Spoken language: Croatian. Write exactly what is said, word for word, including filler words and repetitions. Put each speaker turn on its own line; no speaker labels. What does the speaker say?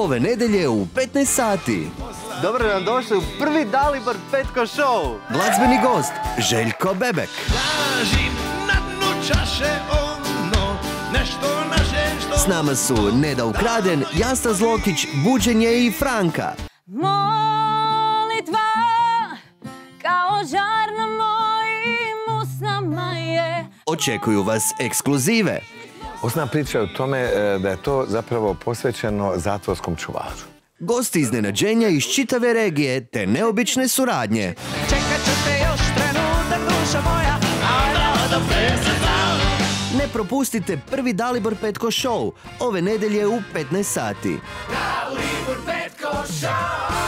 ove nedelje u petnaest sati.
Dobro nam došli u prvi Dalibor Petko show.
Glazbeni gost Željko Bebek.
Tražim na dnu čaše ono, nešto naše što...
S nama su Neda Ukraden, Jasta Zlokić, Buđenje i Franka.
Molitva kao žar na mojim usnama je.
Očekuju vas ekskluzive.
Osnovna priča je u tome e, da je to zapravo posvećeno zatvorskom čuvaru.
Gosti iznenađenja iz čitave regije te neobične suradnje.
Čekat ću te još trenutak, duša moja, a da, da presezam.
Ne propustite prvi Dalibor Petko show ove nedelje u petnaest sati.
Dalibor Petko show.